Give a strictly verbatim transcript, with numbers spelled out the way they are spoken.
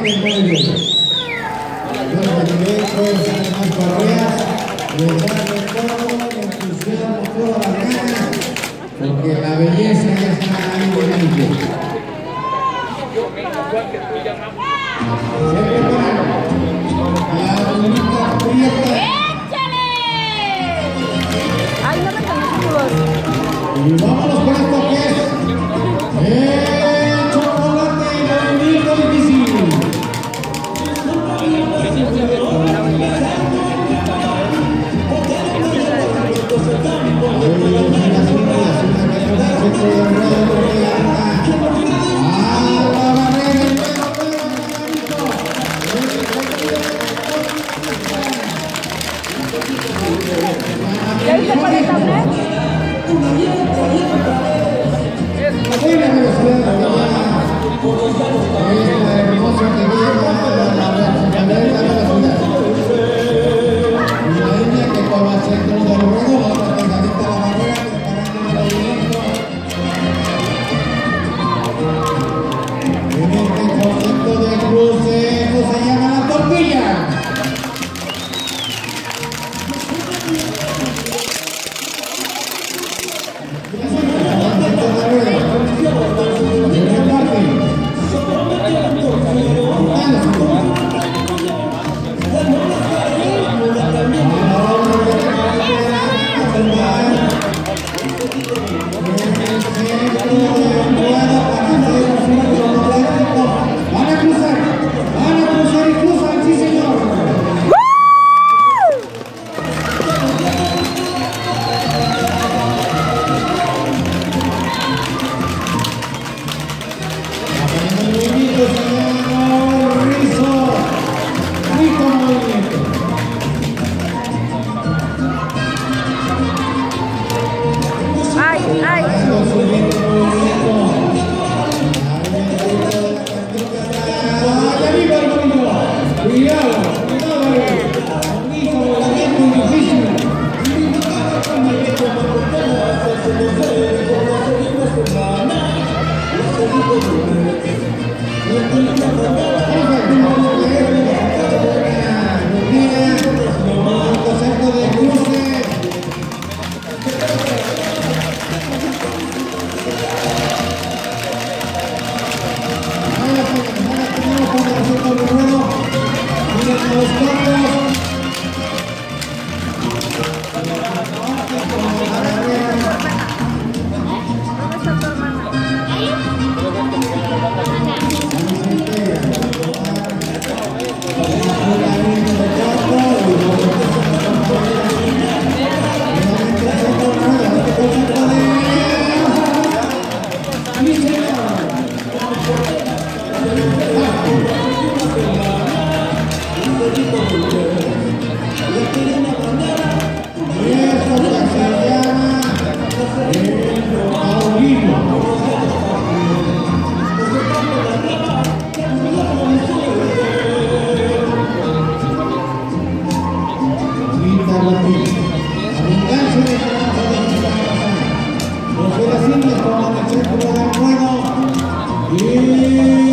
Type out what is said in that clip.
sienten muy bien. Los directos, además Correas, les darle todo el entusiasmo, todas las ganas, porque la belleza ya está ahí delante. Se preparan. La bonita prieta. Ay, no me conozco. Y vámonos con esto que es el chocolate y el movimiento difícil. ¿Ya viste cuál es la Y